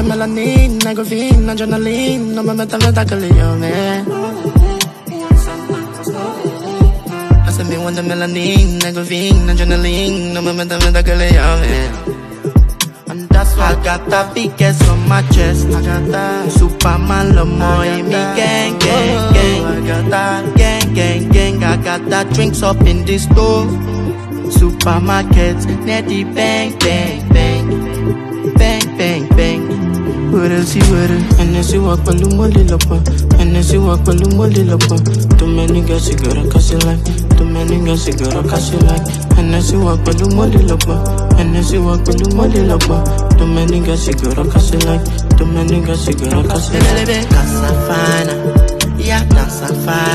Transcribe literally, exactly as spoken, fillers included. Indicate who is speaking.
Speaker 1: the melanin, negrovine, adrenaline. No me meta meta que le llame. Hace me want the melanin, negrovine, adrenaline. No me meta meta que le llame. And that's why I got that big ass on my chest. I got that Superman Lamoy, me gang, gang, gang. I got that gang, gang, gang. I got that drinks up in the store. Supermarkets, netty bang, bang, bang. Bang, bang, bang. What else you wear? And as you walk, Palumoli Lopa. And as you walk, Palumoli Lopa. Too many guys, you gotta cast it like. Too many guys, you gotta cast it like. And as you walk, Palumoli Lopa. And as you walk, Palumoli Lopa. Too many guys, you gotta cast it like. Too many guys, you gotta cast it like. Casa fina, yeah, casa fina.